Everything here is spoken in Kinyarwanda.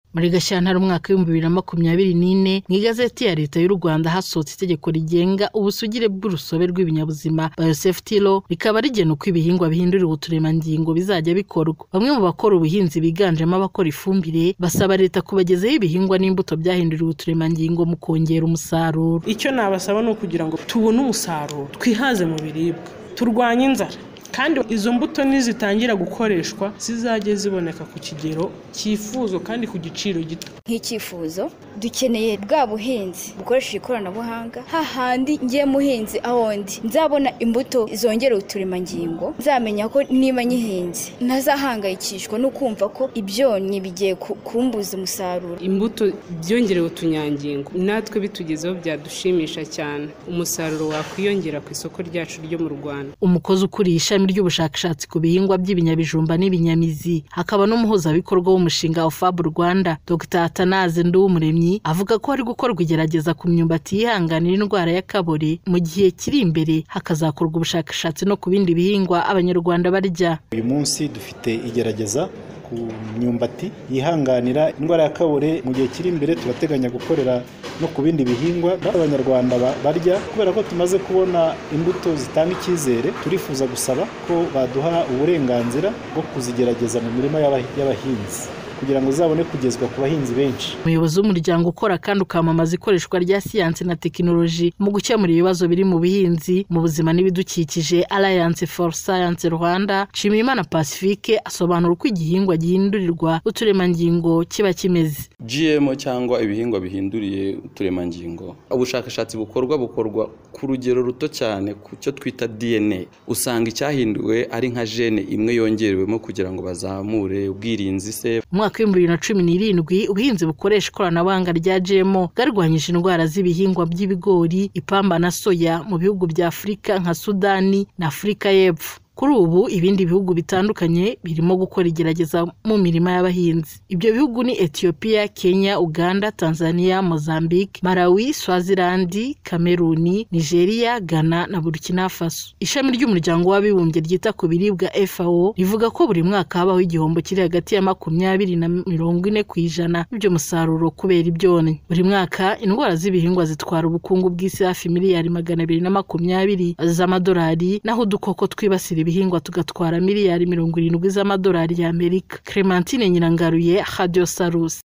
Muri Gashyantare umwaka wa 2024 mu igazeti ya leta y'u Rwanda hasohotse itegeko rigenga ubusugire bw'urusobe rw'ibinyabuzima biosafety law, rikaba rigena uko ibihingwa bihinduriwe uturemangingo bizajya bikorwa. Bamwe mu bakora ubuhinzi biganjemo abakora ifumbire basaba leta kubagezaho ibihingwa n'imbuto byahinduriwe uturemangingo mu kongera umusaruro. Icyo nabasaba no kugira ngo tubone umusaruro, twihaze mu biribwa, turwanye inzara, kandi izo mbuto nizitangira gukoreshwa zizajye ziboneka ku kigero cyifuzo kandi ku giciro gito. Nk'icyifuzo dukeneye bwa buhinzi bukoresha ikoranabuhanga, hahandi ngiye muhinzi ahondi nzabona imbuto zongera uturemangingo, nzamenya ko niba nyihinze ntazahangayikishwa no kumva ko ibyonnyi bigiye kumbuza umusaruro. Imbuto byongerewe utunyangingo natwe bitugezeho byadushimisha cyane, umusaruro wakwiyongera ku isoko ryacu ryo mu Rwanda. Umukozi ukuriye ishami ry'ubushakashatsi ku bihingwa by'ibinyabijumba n'ibinyamizi hakaba n'umuhuzabikorwa w'umushinga wa FAB Rwanda Dr. Atanaze Nduwumuremyi avuga ko hari gukorwa igerageza ku myumbati yihanganira indwara ya kabore, mu gihe kiri imbere hakazakorwa ubushakashatsi no ku bindi bihingwa abanyarwanda barya. Uyu munsi dufite igerageza ku myumbati yihanganira indwara ya kabore, mu gihe kiri imbere turateganya gukorera no ku bindi bihingwa abanyarwanda barya. Kubera ko tumaze kubona imbuto zitanga icyizere, turifuza gusaba ko baduha uburenganzira bwo kuzigerageza mu mirima y'abahinzi kugira ngo zabone kugezwa ku bahinzi benshi. Umuyobozi w'umuryango ukora kandi ukamamaza ikoreshwa rya siyansi na tekinoloji mu gukemura ibibazo biri mu buhinzi, mu buzima n'ibidukikije Alliance for Science Rwanda, Nshimiyimana Pacifique asobanura uko igihingwa gihindurirwa uturemangingo kiba kimeze. GMO cyangwa ibihingwa bihinduriye uturemangingo, ubushakashatsi bukorwa ku rugero ruto cyane ku cyo twita DNA. Usanga icyahinduwe ari nka gene imwe yongerewemo kugira ngo bazamure ubwirinzi se. Mwaka wa 2017 ubuhinzi bukoresha ikoranabuhanga rya GMO bwarwanyije indwara z'ibihingwa by'ibigori, ipamba na soya mu bihugu bya Afurika nka Sudani na Afurika y'Epfo. Kuri ubu ibindi bihugu bitandukanye birimo gukora igerageza mu mirima y'abahinzi. Ibyo bihugu ni Ethiopia, Kenya, Uganda, Tanzania, Mozambique, Malawi, Swaziland, Cameroon, Nigeria, Ghana na Burkina Faso. Ishami ry'umuryango w'abibumbye ryita ku biribwa FAO rivuga ko buri mwaka habaho igihombo kiri hagati ya 20 na 40% ibyo musaruro kubera ibyonnyi. Buri mwaka indwara z'ibihingwa zitwara ubukungu bw'isi hafi miliyari 220 z'amadolari, naho udukoko twibasira ibihingwa tugatwara miliyari 70 z'amadolari y'Amerika. Clementine Nyirangaruye, Radio Salus.